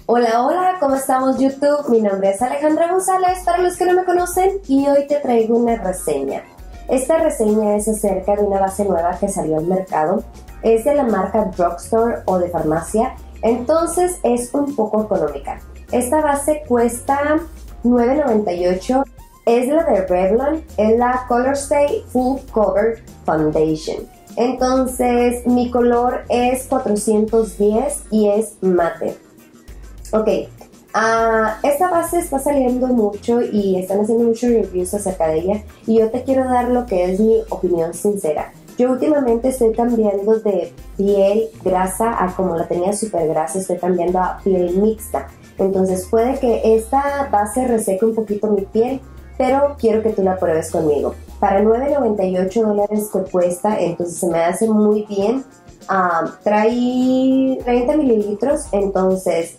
Hola, hola, ¿cómo estamos YouTube? Mi nombre es Alejandra González, para los que no me conocen, y hoy te traigo una reseña. Esta reseña es acerca de una base nueva que salió al mercado. Es de la marca Drugstore o de farmacia, entonces es un poco económica. Esta base cuesta $9.98, es la de Revlon, es la Colorstay Full Cover Foundation. Entonces mi color es 410 y es mate. Ok, esta base está saliendo mucho y están haciendo muchos reviews acerca de ella, y yo te quiero dar lo que es mi opinión sincera. Yo últimamente estoy cambiando de piel grasa a, como la tenía súper grasa, estoy cambiando a piel mixta. Entonces puede que esta base reseque un poquito mi piel, pero quiero que tú la pruebes conmigo. Para $9.98 que cuesta, entonces se me hace muy bien. Trae 30 mililitros, entonces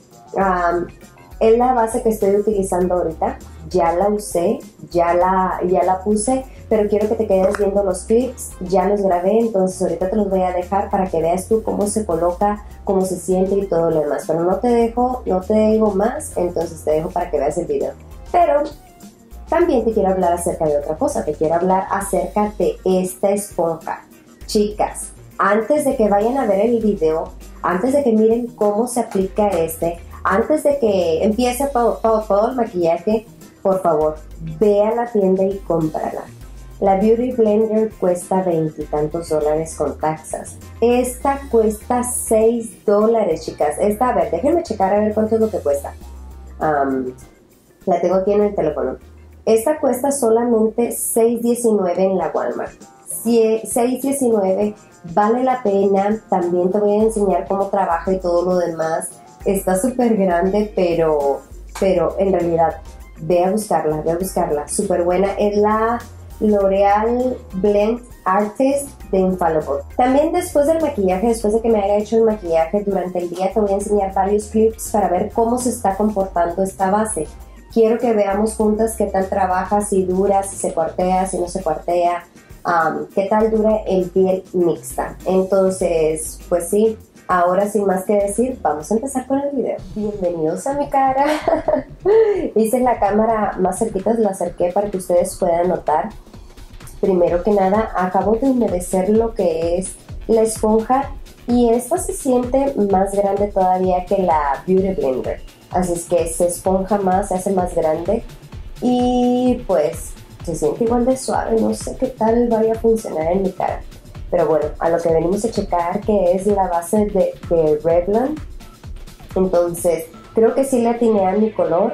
es la base que estoy utilizando ahorita. Ya la usé, ya la puse, pero quiero que te quedes viendo los clips. Ya los grabé, entonces ahorita te los voy a dejar para que veas tú cómo se coloca, cómo se siente y todo lo demás. Pero no te digo más, entonces te dejo para que veas el video. Pero también te quiero hablar acerca de otra cosa. Te quiero hablar acerca de esta esponja. Chicas, antes de que vayan a ver el video, antes de que miren cómo se aplica antes de que empiece todo el maquillaje, por favor, ve a la tienda y cómprala. La Beauty Blender cuesta $20 y tantos con taxas. Esta cuesta $6, chicas. A ver, déjenme checar a ver cuánto es lo que cuesta. La tengo aquí en el teléfono. Esta cuesta solamente $6.19 en la Walmart. $6.19, vale la pena. También te voy a enseñar cómo trabaja y todo lo demás. Está súper grande, pero en realidad ve a buscarla, súper buena. Es la L'Oreal Blend Artist de Infallible. También después del maquillaje, después de que me haya hecho el maquillaje durante el día, te voy a enseñar varios clips para ver cómo se está comportando esta base. Quiero que veamos juntas qué tal trabaja, si dura, si se cuartea, si no se cuartea, qué tal dura en piel mixta. Entonces, pues sí. Ahora, sin más que decir, vamos a empezar con el video. Bienvenidos a mi cara. Hice la cámara más cerquita, la acerqué para que ustedes puedan notar. Primero que nada, acabo de humedecer lo que es la esponja, y esta se siente más grande todavía que la Beauty Blender. Así es que se esponja más, se hace más grande, y pues se siente igual de suave. No sé qué tal vaya a funcionar en mi cara. Pero bueno, a lo que venimos a checar, que es la base de Revlon. Entonces, creo que sí le atiné a mi color.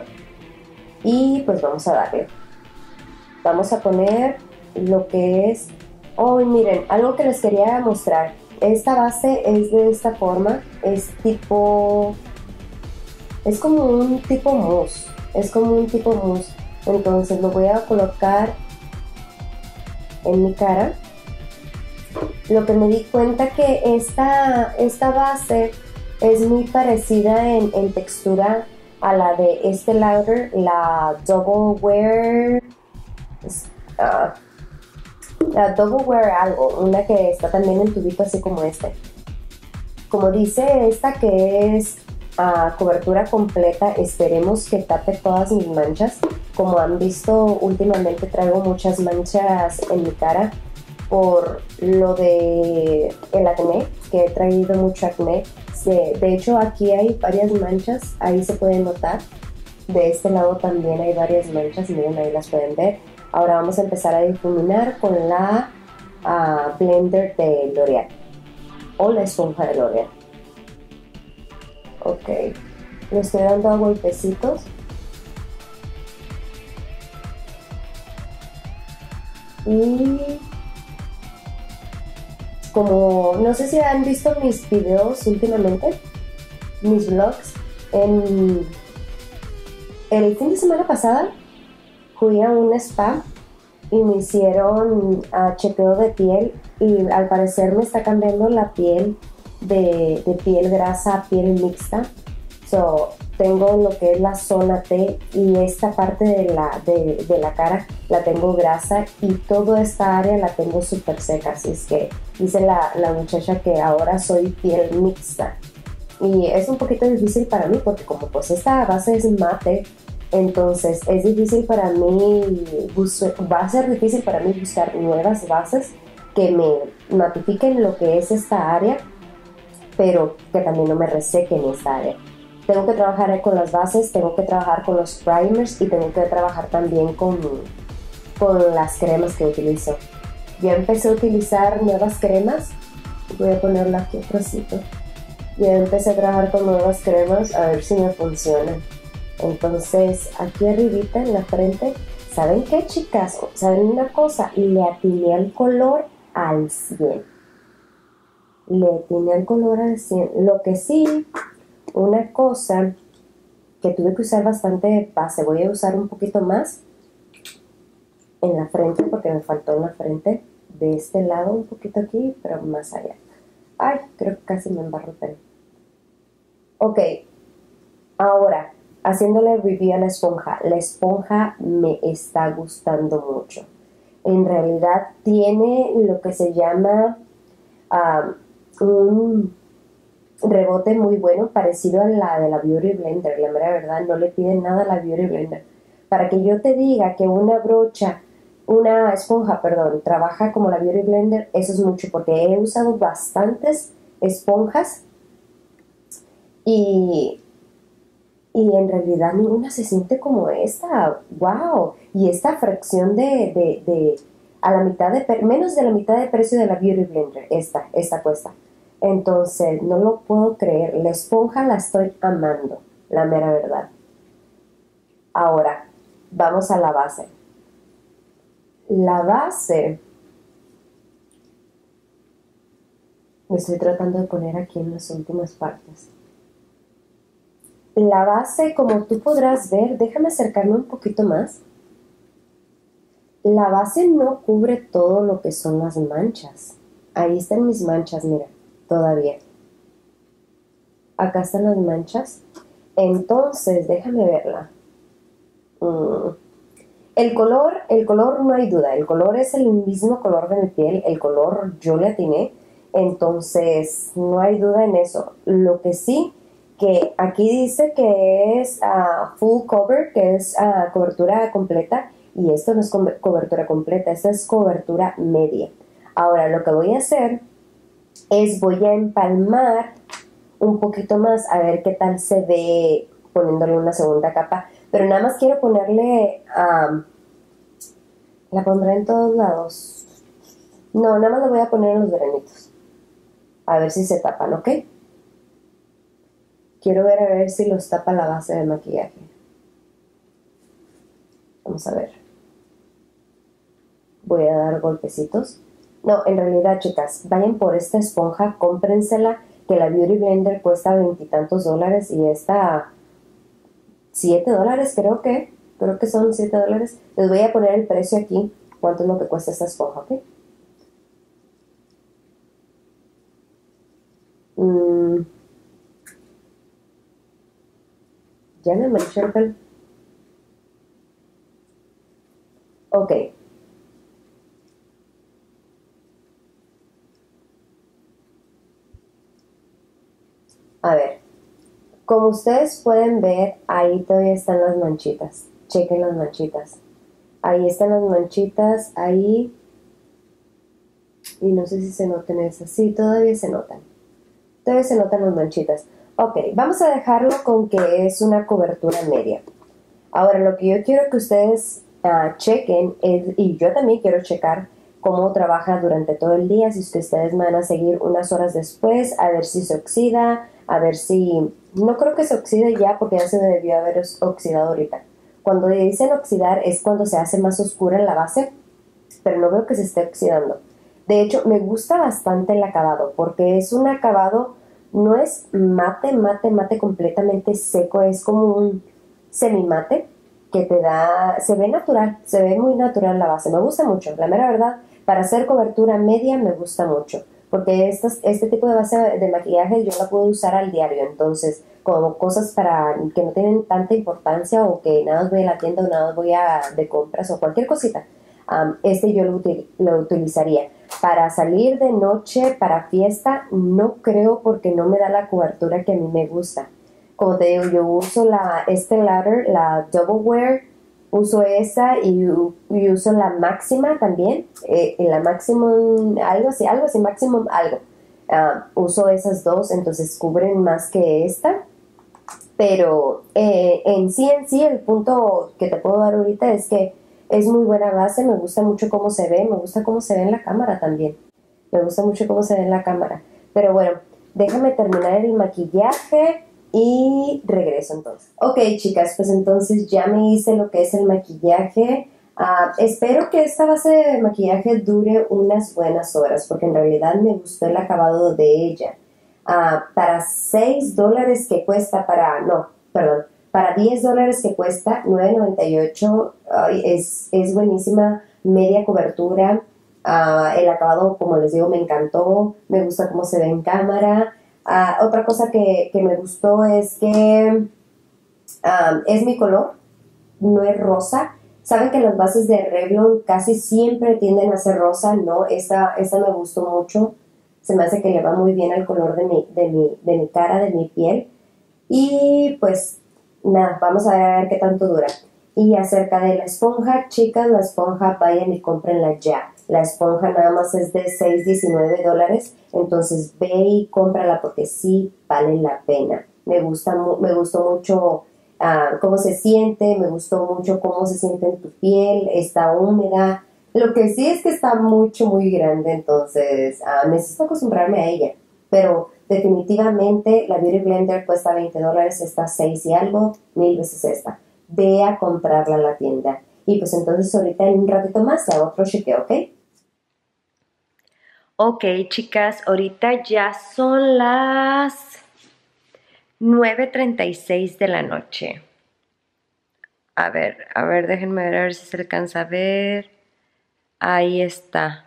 Y pues vamos a darle. Vamos a poner lo que es... Oh, miren, algo que les quería mostrar. Esta base es de esta forma. Es como un tipo mousse. Entonces lo voy a colocar en mi cara. Lo que me di cuenta que esta base es muy parecida en textura a la de Estée Lauder, la Double Wear algo, una que está también en tubito así como este. Como dice esta, que es cobertura completa, esperemos que tape todas mis manchas. Como han visto, últimamente traigo muchas manchas en mi cara por lo de el acné, que he traído mucho acné. De hecho, aquí hay varias manchas, ahí se pueden notar. De este lado también hay varias manchas, miren, ahí las pueden ver. Ahora vamos a empezar a difuminar con la Blender de L'Oreal, o la esponja de L'Oreal. Ok, le estoy dando a golpecitos. Y como no sé si han visto mis videos últimamente, mis vlogs, el fin de semana pasada fui a un spa y me hicieron chequeo de piel, y al parecer me está cambiando la piel de piel grasa a piel mixta. Tengo lo que es la zona T, y esta parte de la cara la tengo grasa, y toda esta área la tengo súper seca. Así es que dice la muchacha que ahora soy piel mixta. y es un poquito difícil para mí porque como pues esta base es mate, entonces es difícil para mí, va a ser difícil para mí buscar nuevas bases que me notifiquen lo que es esta área, pero que también no me resequen esta área. Tengo que trabajar con las bases, tengo que trabajar con los primers y tengo que trabajar también con las cremas que utilizo. Ya empecé a utilizar nuevas cremas, voy a ponerla aquí atrásito. Ya empecé a trabajar con nuevas cremas a ver si me funcionan. Entonces aquí arribita en la frente, ¿saben qué, chicas? ¿Saben una cosa? Le atiné al color al 100. Le atiné al color al 100. Lo que sí, una cosa que tuve que usar bastante base, voy a usar un poquito más en la frente porque me faltó en la frente, de este lado un poquito aquí, pero más allá. Ay, creo que casi me embarro, pero... Ok, ahora, haciéndole review a la esponja me está gustando mucho. En realidad tiene lo que se llama un rebote muy bueno, parecido a la de la Beauty Blender. La mera verdad, no le piden nada a la Beauty Blender. Para que yo te diga que una esponja, perdón, trabaja como la Beauty Blender, eso es mucho, porque he usado bastantes esponjas y en realidad ninguna se siente como esta. ¡Wow! Y esta fracción a la mitad menos de la mitad de precio de la Beauty Blender, esta cuesta. Entonces, no lo puedo creer. La esponja la estoy amando, la mera verdad. Ahora, vamos a la base. La base, me estoy tratando de poner aquí en las últimas partes. La base, como tú podrás ver, déjame acercarme un poquito más. La base no cubre todo lo que son las manchas. Ahí están mis manchas, mira, todavía. Acá están las manchas. Entonces, déjame verla. El color no hay duda. El color es el mismo color de mi piel. El color yo le atiné. Entonces, no hay duda en eso. Lo que sí, que aquí dice que es full cover, que es cobertura completa. Y esto no es cobertura completa, esta es cobertura media. Ahora, lo que voy a hacer es voy a empalmar un poquito más a ver qué tal se ve poniéndole una segunda capa, pero nada más quiero ponerle la pondré en todos lados. No, nada más la voy a poner en los granitos a ver si se tapan, ¿ok? Quiero ver a ver si los tapa la base de maquillaje. Vamos a ver. Voy a dar golpecitos. No, en realidad, chicas, vayan por esta esponja, cómprensela, que la Beauty Blender cuesta $20 y esta $7, creo que son $7. Les voy a poner el precio aquí, cuánto es lo que cuesta esta esponja, ¿ok? Ya me manché el pelo. Ok. A ver, como ustedes pueden ver, ahí todavía están las manchitas. Chequen las manchitas. Ahí están las manchitas, ahí. Y no sé si se notan esas. Sí, todavía se notan. Todavía se notan las manchitas. Ok, vamos a dejarlo con que es una cobertura media. Ahora, lo que yo quiero que ustedes chequen, y yo también quiero checar cómo trabaja durante todo el día, si ustedes me van a seguir unas horas después, a ver si se oxida, a ver si... No creo que se oxide ya porque ya se debió haber oxidado ahorita. Cuando dicen oxidar es cuando se hace más oscura la base, pero no veo que se esté oxidando. De hecho, me gusta bastante el acabado porque es un acabado, no es mate completamente seco, es como un semimate que te da, se ve natural, se ve muy natural la base, me gusta mucho, la mera verdad, para hacer cobertura media me gusta mucho, porque este tipo de base de maquillaje yo la puedo usar al diario, entonces como cosas para que no tienen tanta importancia o que nada más voy a la tienda o nada más voy de compras o cualquier cosita, yo lo utilizaría. para salir de noche, para fiesta, no creo porque no me da la cobertura que a mí me gusta. Como te digo, yo uso la Estée Lauder, la Double Wear, uso esa y uso la máxima también, la Maximum, algo así, Maximum algo. Uso esas dos, entonces cubren más que esta. Pero en sí, el punto que te puedo dar ahorita es que es muy buena base, me gusta mucho cómo se ve, me gusta cómo se ve en la cámara también. Me gusta mucho cómo se ve en la cámara. Pero bueno, déjame terminar el maquillaje y regreso entonces. Ok, chicas, pues entonces ya me hice lo que es el maquillaje. Espero que esta base de maquillaje dure unas buenas horas, porque en realidad me gustó el acabado de ella. Para $6 que cuesta, para $10 que cuesta, $9.98, es buenísima, media cobertura. El acabado, como les digo, me encantó, me gusta cómo se ve en cámara. Otra cosa que me gustó es que es mi color, no es rosa. Saben que las bases de Revlon casi siempre tienden a ser rosa, no, esta me gustó mucho, se me hace que le va muy bien al color de mi cara, de mi piel. Y pues nada, vamos a ver qué tanto dura. Y acerca de la esponja, chicas, la esponja vayan y cómprenla ya. La esponja nada más es de $6.19, entonces ve y cómprala porque sí vale la pena. Me gustó mucho cómo se siente, me gustó mucho cómo se siente en tu piel, está húmeda. Lo que sí es que está muy grande, entonces necesito acostumbrarme a ella. Pero definitivamente la Beauty Blender cuesta $20, esta 6 y algo, 1000 veces esta. Ve a comprarla a la tienda. Y pues entonces ahorita en un ratito más te hago otro chequeo, ¿ok? Ok, chicas, ahorita ya son las 9:36 de la noche. A ver, déjenme ver a ver si se alcanza a ver. Ahí está.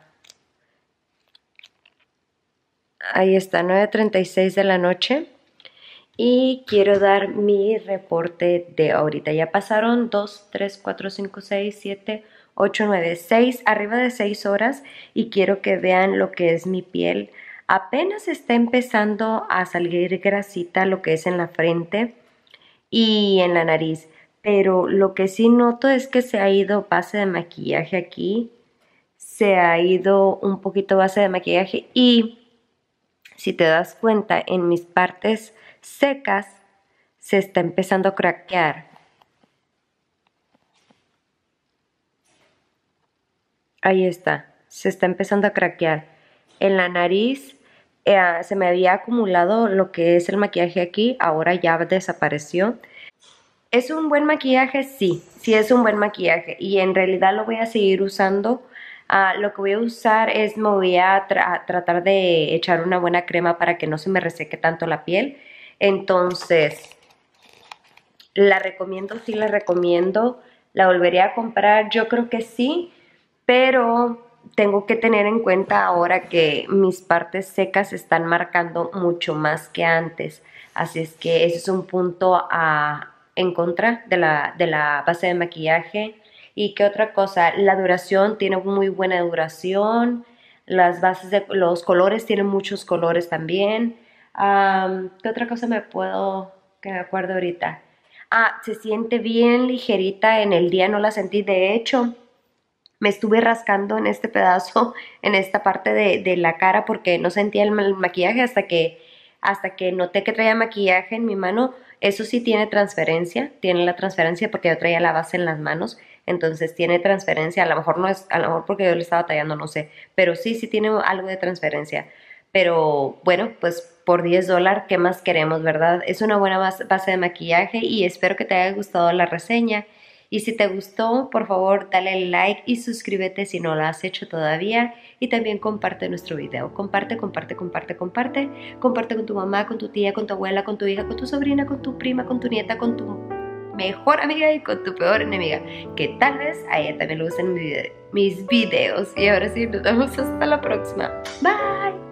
Ahí está, 9:36 de la noche. Y quiero dar mi reporte de ahorita. Ya pasaron 2, 3, 4, 5, 6, 7, 8, 9, 6, arriba de 6 horas. Y quiero que vean lo que es mi piel. Apenas está empezando a salir grasita, lo que es en la frente y en la nariz. Pero lo que sí noto es que se ha ido base de maquillaje aquí. Se ha ido un poquito base de maquillaje y si te das cuenta, en mis partes secas se está empezando a craquear. Ahí está, se está empezando a craquear. En la nariz se me había acumulado lo que es el maquillaje aquí, ahora ya desapareció. ¿Es un buen maquillaje? Sí, sí es un buen maquillaje y en realidad lo voy a seguir usando. Lo que voy a usar es, me voy a tratar de echar una buena crema para que no se me reseque tanto la piel. Entonces, la recomiendo, sí la recomiendo. La volvería a comprar, yo creo que sí, pero tengo que tener en cuenta ahora que mis partes secas se están marcando mucho más que antes. Así es que ese es un punto en contra de la base de maquillaje. ¿Y qué otra cosa? La duración tiene muy buena duración. Las bases de los colores tienen muchos colores también. ¿Qué otra cosa que me acuerdo ahorita? Se siente bien ligerita, en el día no la sentí. De hecho, me estuve rascando en este pedazo, en esta parte de la cara porque no sentía el maquillaje hasta que noté que traía maquillaje en mi mano. Eso sí tiene la transferencia porque yo traía la base en las manos, entonces tiene transferencia. A lo mejor no es, a lo mejor porque yo le estaba tallando, no sé, pero sí tiene algo de transferencia. Pero bueno, pues por $10, ¿qué más queremos, verdad? Es una buena base de maquillaje y espero que te haya gustado la reseña. Y si te gustó, por favor, dale like y suscríbete si no lo has hecho todavía. Y también comparte nuestro video. Comparte. Comparte con tu mamá, con tu tía, con tu abuela, con tu hija, con tu sobrina, con tu prima, con tu nieta, con tu mejor amiga y con tu peor enemiga. Que tal vez a ella también le gusten mis videos. Y ahora sí, nos vemos hasta la próxima. Bye.